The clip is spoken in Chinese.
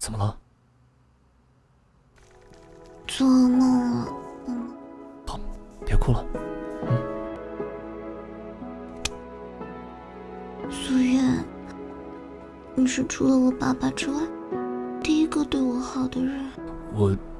怎么了？ 做噩梦了。 好，别哭了。 苏月，你是除了我爸爸之外第一个对我好的人。